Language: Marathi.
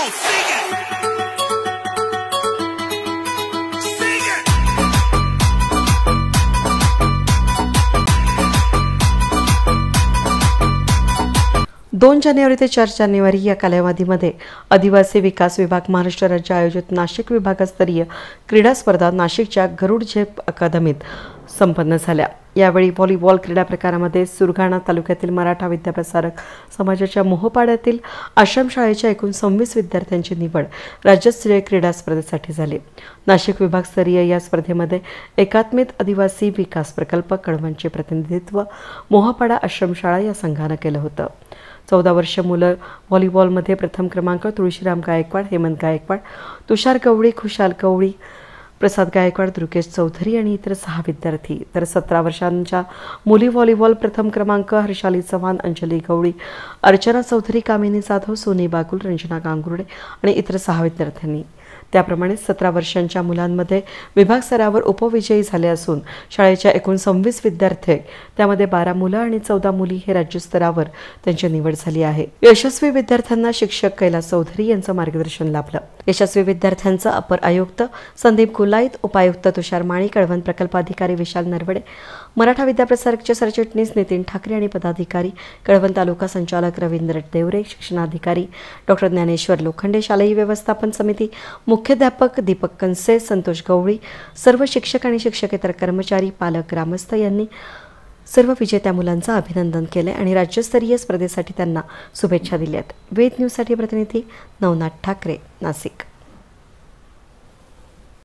2 जानेवारी ते 4 जानेवारी या कालावधीमध्ये आदिवासी विकास विभाग महाराष्ट्र राज्य आयोजित नाशिक विभागस्तरीय क्रीडा स्पर्धा नाशिकच्या गरुड झेप अकादमीत संपन्न झाल्या। यावेळी व्हॉलीबॉल क्रीडा प्रकारामध्ये सुरगाणा तालुक्यातील मराठा विद्याप्रसारक समाजाच्या मोहपाड्यातील आश्रमशाळेच्या एकूण 26 विद्यार्थ्यांची निवड राज्यस्तरीय क्रीडा स्पर्धेसाठी झाली। नाशिक विभागस्तरीय या स्पर्धेमध्ये एकात्मिक आदिवासी विकास प्रकल्प कळवणचे प्रतिनिधित्व मोहपाडा आश्रमशाळा या संघाने केलं होतं। 14 वर्ष मुलं व्हॉलीबॉलमध्ये प्रथम क्रमांक तुळशीराम गायकवाड, हेमंत गायकवाड, तुषार गवळी, खुशाल गवळी, प्रसाद गायकवाड, दुर्गेश चौधरी आणि इतर 6 विद्यार्थी, तर 17 वर्षांच्या मुली व्हॉलीबॉल प्रथम क्रमांक हर्षाली चव्हाण, अंजली गवळी, अर्चना चौधरी, कामिनी जाधव, सोनी बागुल, रंजना गांगुर्डे आणि इतर 6 विद्यार्थ्यांनी। त्याप्रमाणे 17 वर्षांच्या मुलांमध्ये विभाग स्तरावर उपविजयी झाले असून शाळेच्या एकूण 26 विद्यार्थी, त्यामध्ये 12 मुलं आणि 14 मुली हे राज्यस्तरावर त्यांची निवड झाली आहे। यशस्वी विद्यार्थ्यांना शिक्षक कैलास चौधरी यांचं मार्गदर्शन लाभलं। यशस्वी विद्यार्थ्यांचं अपर आयुक्त संदीप गुलाईत, उपायुक्त तुषार माळी, कळवण प्रकल्प अधिकारी विशाल नरवडे, मराठा विद्याप्रसारकचे सरचिटणीस नितीन ठाकरे आणि पदाधिकारी कळवण तालुका संचालक रवींद्र देवरे, शिक्षणाधिकारी डॉक्टर ज्ञानेश्वर लोखंडे, शालेय व्यवस्थापन समिती मुख्याध्यापक दीपक कंसे, संतोष गवळी, सर्व शिक्षक आणि शिक्षकेतर कर्मचारी, पालक, ग्रामस्थ यांनी सर्व विजेत्या मुलांचं अभिनंदन केले आणि राज्यस्तरीय स्पर्धेसाठी त्यांना शुभेच्छा दिल्यात। वेद न्यूजसाठी प्रतिनिधी नवनाथ ठाकरे, नाशिक।